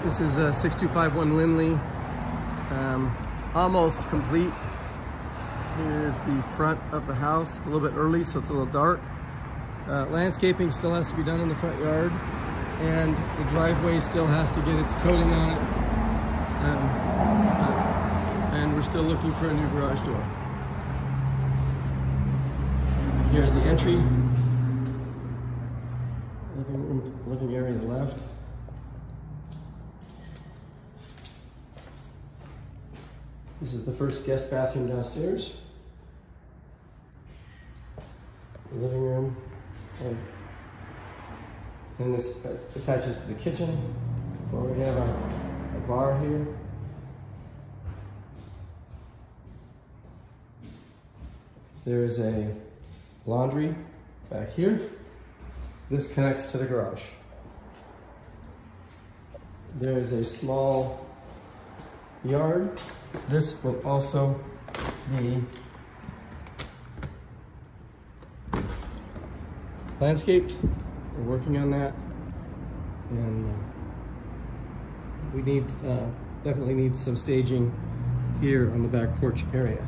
This is 6251 Lindley, almost complete. Here's the front of the house. It's a little bit early, so it's a little dark. Landscaping still has to be done in the front yard, and the driveway still has to get its coating on it. And we're still looking for a new garage door. Here's the entry. Living area to the left. This is the first guest bathroom downstairs. The living room. And this attaches to the kitchen, where we have a bar here. There's a laundry back here. This connects to the garage. There is a small yard. This will also be landscaped. We're working on that, and we need definitely need some staging here on the back porch area.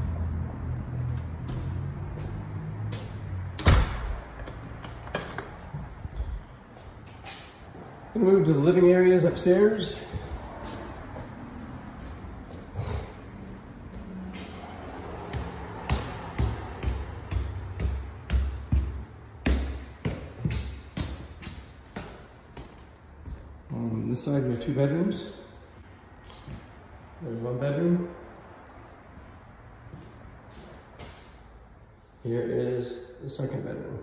I'm gonna move to the living areas upstairs. On this side we have 2 bedrooms. There's 1 bedroom. Here is the 2nd bedroom.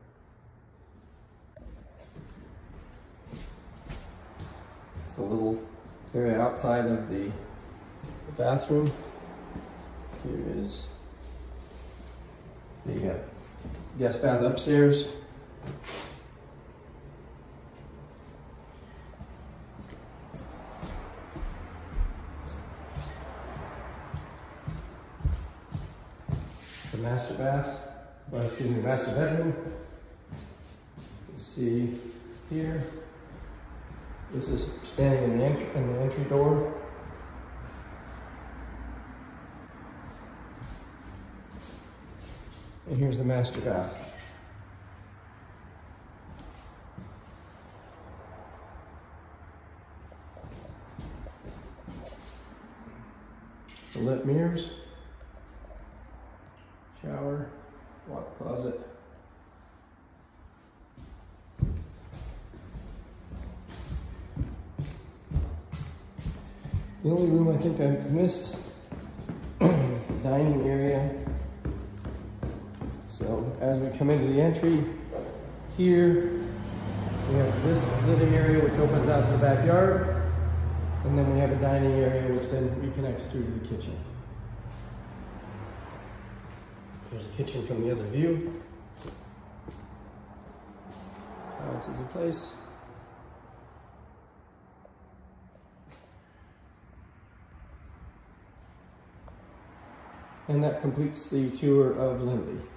It's a little area outside of the bathroom. Here is the guest bath upstairs. The master bath, master bedroom. You see here. This is standing in the entry door. And here's the master bath. The lit mirrors, shower, walk closet. The only room I think I missed, dining area. So as we come into the entry here, we have this living area which opens out to the backyard, and then we have a dining area which then reconnects through to the kitchen. There's a kitchen from the other view. Balances in place. And that completes the tour of Lindley.